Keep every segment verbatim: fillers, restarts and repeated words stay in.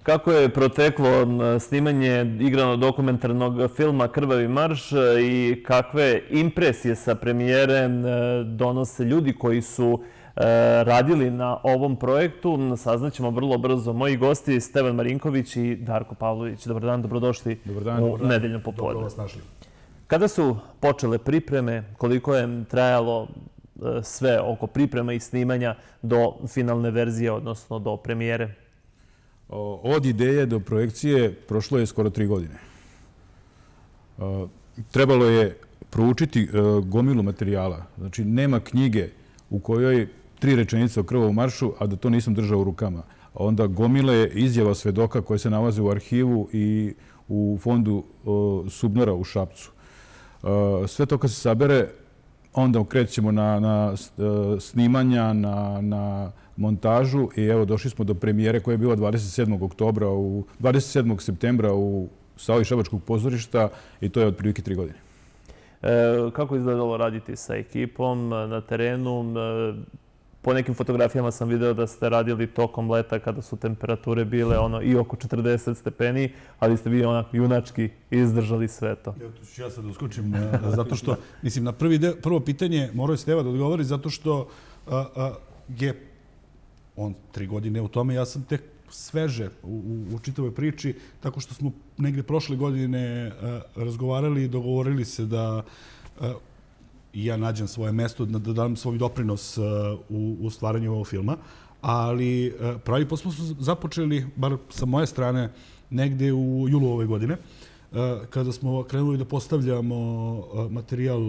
Kako je proteklo snimanje igrano-dokumentarnog filma Krvavi marš i kakve impresije sa premijere donose ljudi koji su radili na ovom projektu, saznaćemo vrlo brzo. Moji gosti Stevan Marinković i Darko Pavlović. Dobar dan, dobrodošli u nedeljno popodne. Dobro vas našli. Kada su počele pripreme, koliko je trajalo sve oko priprema i snimanja do finalne verzije, odnosno do premijere? Od ideje do projekcije prošlo je skoro tri godine. Trebalo je proučiti gomilu materijala. Znači, nema knjige u kojoj tri rečenice o Krvavom maršu, a da to nisam držao u rukama. Onda gomile izjava svedoka koje se nalaze u arhivu i u fondu Subnora u Šapcu. Sve to kad se sabere, onda krećemo na snimanja, na montažu i evo došli smo do premijere koja je bila dvadeset sedmog oktobra, dvadeset sedmog septembra u sali Šabačkog pozorišta i to je otprilike tri godine. Kako je izgledalo raditi sa ekipom na terenu? Po nekim fotografijama sam video da ste radili tokom leta kada su temperature bile i oko četrdeset stepeni, ali ste vi onako junački izdržali sve to. Evo, tu ću ja sad uskočim, zato što, mislim, na prvo pitanje morao je Steva da odgovori, zato što je on tri godine u tome, ja sam tek sveže u čitavoj priči, tako što smo negde prošle godine razgovarali i dogovorili se da i ja nađem svoje mesto, da dam svoj doprinos u stvaranju ovog filma, ali pravi posao smo započeli, bar sa moje strane, negde u julu ove godine, kada smo krenuli da postavljamo materijal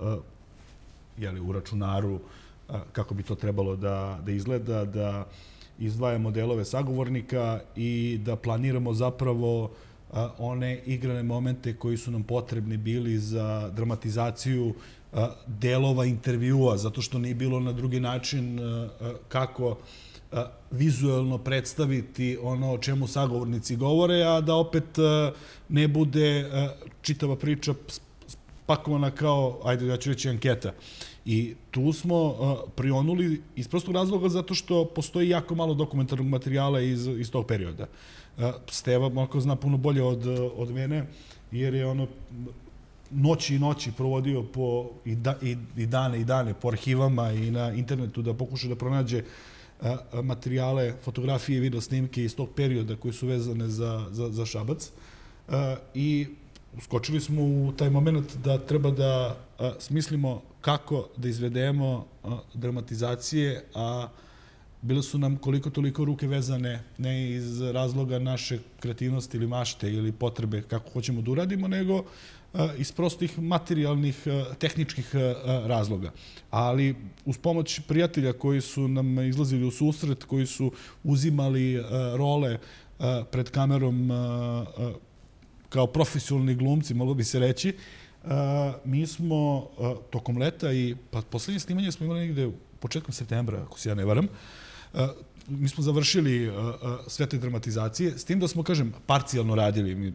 u računaru, kako bi to trebalo da izgleda, da izdvajamo delove sagovornika i da planiramo zapravo one igrane momente koji su nam potrebni bili za dramatizaciju delova intervjua, zato što nije bilo na drugi način kako vizuelno predstaviti ono o čemu sagovornici govore, a da opet ne bude čitava priča spakovana kao, ajde ja ću reći, anketa. I tu smo prionuli iz prostog razloga zato što postoji jako malo dokumentarnog materijala iz tog perioda. Steva možda zna puno bolje od mene, jer je ono noći i noći provodio i dane i dane po arhivama i na internetu da pokuša da pronađe materijale, fotografije i video snimke iz tog perioda koji su vezane za Šabac. I uskočili smo u taj moment da treba da smislimo kako da izvedemo dramatizacije, a bile su nam koliko toliko ruke vezane ne iz razloga naše kreativnosti ili mašte ili potrebe kako hoćemo da uradimo, nego iz prostih materijalnih, tehničkih razloga. Ali uz pomoć prijatelja koji su nam izlazili u susret, koji su uzimali role pred kamerom kao profesionalni glumci, moglo bi se reći, mi smo tokom leta i poslednje snimanje smo imali negde početkom septembra, ako se ja ne varam, mi smo završili sve te dramatizacije, s tim da smo, kažem, parcijalno radili.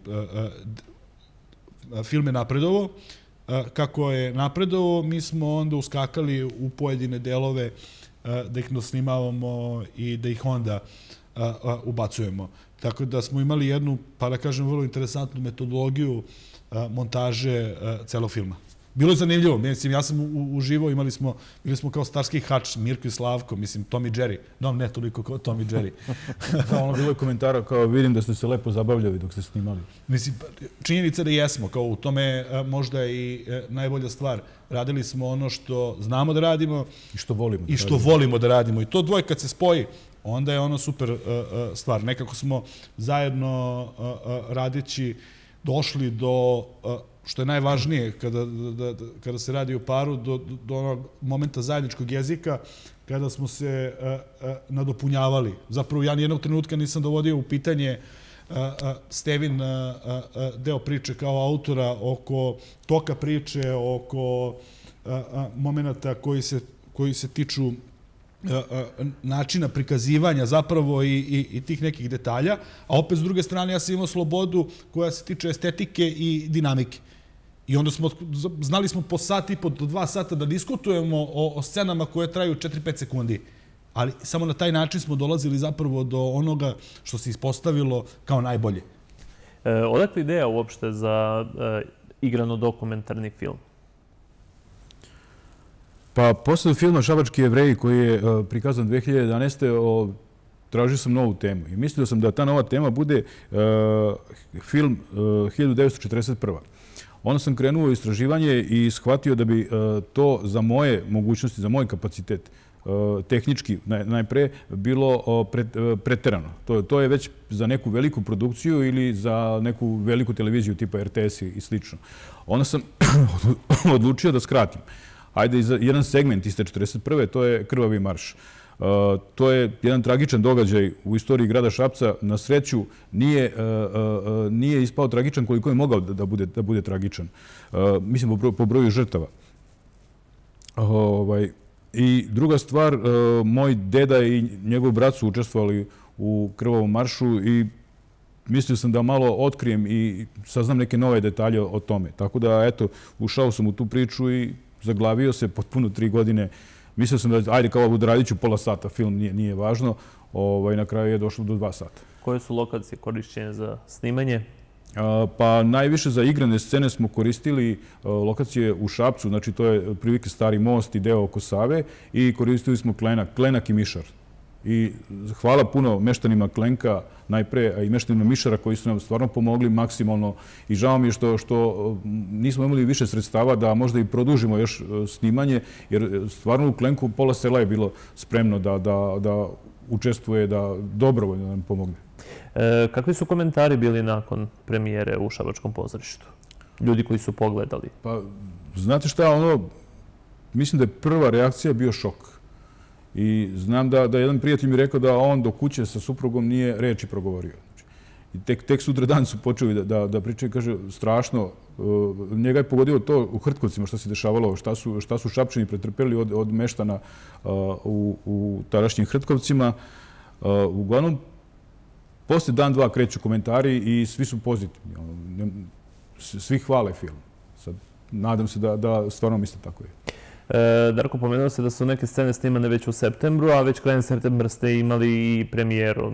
Film je napredovo. Kako je napredovo, mi smo onda uskakali u pojedine delove da ih dosnimavamo i da ih onda ubacujemo. Tako da smo imali jednu, pa da kažem, vrlo interesantnu metodologiju montaže celog filma. Bilo je zanimljivo. Mislim, ja sam uživao, imali smo, bili smo kao starski hač, Mirko i Slavko, mislim, Tom i Jerry. No, ne toliko kao Tom i Jerry. Ono bilo je komentara kao vidim da ste se lepo zabavljali dok ste snimali. Mislim, činjenica da jesmo, kao u tome možda i najbolja stvar. Radili smo ono što znamo da radimo i što volimo i što volimo da radimo. I to dvoje kad se spoji, onda je ono super stvar. Nekako smo zajedno radeći došli do, što je najvažnije kada se radi o paru, do onog momenta zajedničkog jezika, kada smo se nadopunjavali. Zapravo, ja nijednog trenutka nisam dovodio u pitanje Stevin deo priče kao autora oko toka priče, oko momenta koji se tiču načina prikazivanja zapravo i tih nekih detalja, a opet s druge strane ja sam imao slobodu koja se tiče estetike i dinamike. I onda smo, znali smo po sat i po do dva sata da diskutujemo o scenama koje traju četiri pet sekundi. ali samo na taj način smo dolazili zapravo do onoga što se ispostavilo kao najbolje. Odakle ideja uopšte za igrano-dokumentarni film? Pa, posle filma Šabački Jevreji, koji je prikazan dve hiljade jedanaeste. tražio sam novu temu i mislio sam da ta nova tema bude film hiljadu devetsto četrdeset prva. Onda sam krenuo u istraživanje i shvatio da bi to za moje mogućnosti, za moj kapacitet, tehnički najpre, bilo preterano. To je već za neku veliku produkciju ili za neku veliku televiziju tipa er te es i slično. Onda sam odlučio da skratim. Ajde, jedan segment iz te četrdeset prve. to je Krvavi marš. To je jedan tragičan događaj u istoriji grada Šapca. Na sreću nije ispao tragičan koliko je mogao da bude tragičan. Mislim, po broju žrtava. I druga stvar, moj deda i njegov brat su učestvovali u Krvavom maršu i mislio sam da malo otkrijem i saznam neke nove detalje o tome. Tako da, eto, ušao sam u tu priču i zaglavio se potpuno tri godine. Mislio sam da, ajde, kao radit ću pola sata, film nije važno. Na kraju je došlo do dva sata. Koje su lokacije korišćene za snimanje? Pa najviše za igrane scene smo koristili lokacije u Šapcu, znači to je prilike Stari most i deo oko Save, i koristili smo Klenak, Klenak i Mišar. I hvala puno meštanima Klenka najpre, a i meštanima Mišara koji su nam stvarno pomogli maksimalno i žao mi je što nismo imali više sredstava da možda i produžimo još snimanje, jer stvarno u Klenku pola sela je bilo spremno da učestvuje, da dobrovoljno nam pomogne. Kakvi su komentari bili nakon premijere u Šabačkom pozorištu? Ljudi koji su pogledali. Pa, znate šta, ono, mislim da je prva reakcija bio šok. I znam da jedan prijatelj mi rekao da on do kuće sa suprugom nije reči progovorio. I tek sutra dan su počeli da pričaju, kaže, strašno. Njega je pogodilo to u Hrtkovcima što se dešavalo, šta su Šapčani pretrpeli od meštana u tadašnjim Hrtkovcima. Uglavnom, posle dan, dva kreću komentari i svi su pozitivni. Svi hvale film. Nadam se da stvarno misle tako je. Darko, pomenuo se da su neke scene snimane već u septembru, a već krajem septembra ste imali i premijeru.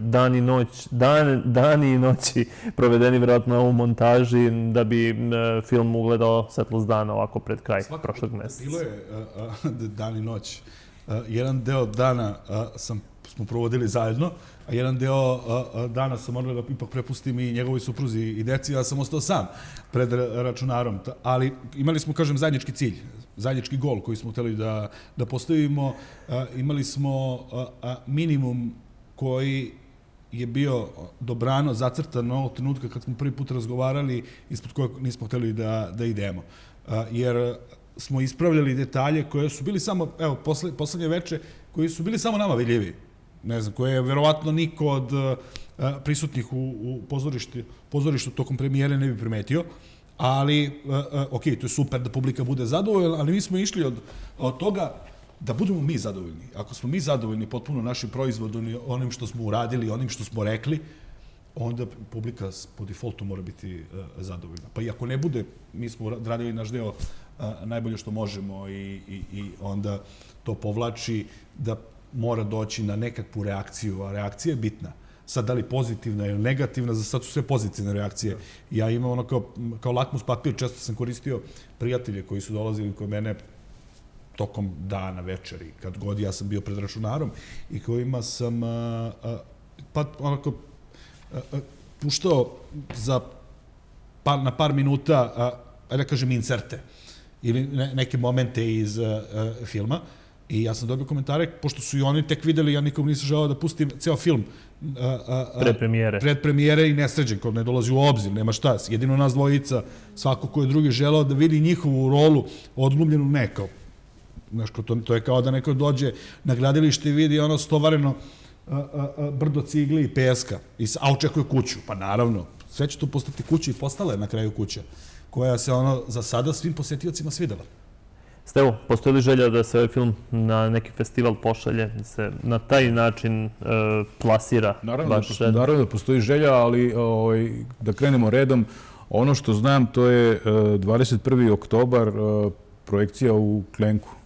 Dani i noći provedeni vjerojatno u montaži da bi film ugledao svetlost dana ovako pred kraj prošlog meseca. Bilo je dan i noć. Jedan deo dana smo provodili zajedno, a jedan deo dana sam morala da ipak prepustim i njegovoj supruzi i deci, ja sam ostao sam pred računarom. Ali imali smo, kažem, zajednički cilj, zajednički gol koji smo hteli da postavimo. Imali smo minimum koji je bio dobrano zacrtan ovog trenutka kad smo prvi put razgovarali, ispod kojeg nismo hteli da idemo. Jer smo ispravljali detalje koje su bili samo, evo, poslednje veče, koji su bili samo nama vidljivi. Ne znam, koje je verovatno niko od prisutnih u pozorištu tokom premijere ne bi primetio, ali, ok, to je super da publika bude zadovoljna, ali mi smo išli od toga da budemo mi zadovoljni. Ako smo mi zadovoljni potpuno našim proizvodom, onim što smo uradili, onim što smo rekli, onda publika po defaultu mora biti zadovoljna. Pa i ako ne bude, mi smo radili naš deo najbolje što možemo i onda to povlači da mora doći na nekakvu reakciju, a reakcija je bitna. Sad, da li pozitivna ili negativna, za sad su sve pozitivne reakcije. Ja imam ono kao lakmus papir, često sam koristio prijatelje koji su dolazili kod mene tokom dana, večeri, kad god ja sam bio pred računarom i kojima sam pa onako puštao na par minuta, da kažem, inserte ili neke momente iz filma. I ja sam dobio komentare, pošto su i oni tek videli, ja nikom nisam želao da pustim ceo film pred premijere pred premijere i nesređen, ko ne dolazi u obzir, nema šta. Jedino nas dvojica, svako ko je drugi želao da vidi njihovu rolu odglumljenu nekao. To je kao da neko dođe na gradilište i vidi ono stovareno brdo cigli i peska, a očekuje kuću. Pa naravno, sve će tu postati kuće i postale na kraju kuća, koja se ono za sada svim posetiocima svidela. Stevo, postoji li želja da se ovaj film na neki festival pošalje, da se na taj način plasira? Naravno da postoji želja, ali da krenemo redom. Ono što znam, to je dvadeset prvi oktobar projekcija u Klenku.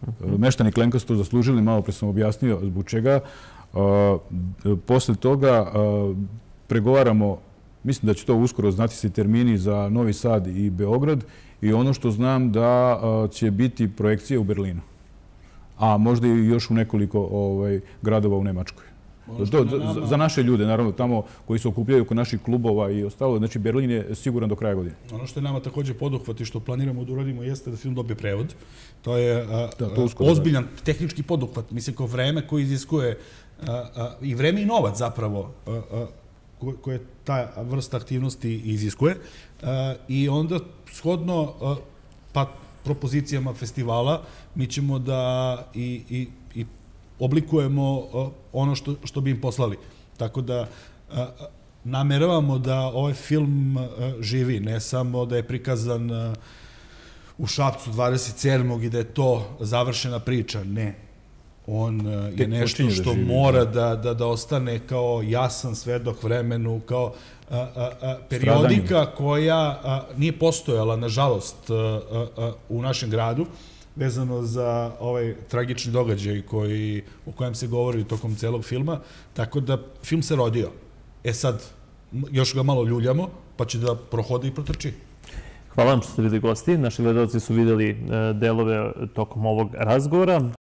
Meštani Klenka su to zaslužili, malo pre sam objasnio zbog čega. Posle toga pregovaramo, mislim da će to uskoro znati se termini za Novi Sad i Beograd, i ono što znam da će biti projekcije u Berlinu, a možda i još u nekoliko gradova u Nemačkoj. Za naše ljude, naravno, tamo koji se okupljaju oko naših klubova i ostalo. Znači, Berlin je siguran do kraja godine. Ono što je nama također poduhvat i što planiramo da uradimo jeste da film dobije prevod. To je ozbiljan tehnički poduhvat. Mislim, kao vreme koji iziskuje i vreme i novac zapravo koje ta vrsta aktivnosti iziskuje. I onda, shodno pa propozicijama festivala, mi ćemo da i oblikujemo ono što bi im poslali. Tako da nameravamo da ovaj film živi, ne samo da je prikazan u Šapcu dvadeset sedmog i da je to završena priča, ne. On je nešto što mora da ostane kao jasan svedok vremenu, kao periodika koja nije postojala, nažalost, u našem gradu, vezano za ovaj tragični događaj o kojem se govori tokom celog filma. Tako da film se rodio. E sad, još ga malo ljuljamo, pa će da prohode i protrči. Hvala vam što ste bili gosti. Naši gledalci su videli delove tokom ovog razgovora.